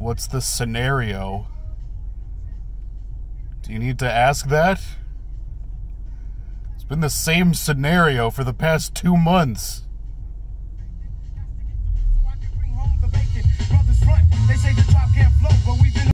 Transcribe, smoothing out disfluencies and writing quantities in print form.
What's the scenario? Do you need to ask that? It's been the same scenario for the past 2 months. They say the drop can't flow, but we